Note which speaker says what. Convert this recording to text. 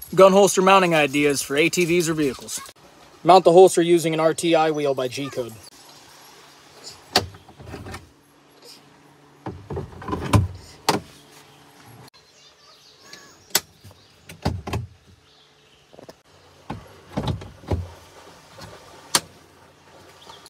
Speaker 1: Gun holster mounting ideas for ATVs or vehicles. Mount the holster using an RTI wheel by G-Code.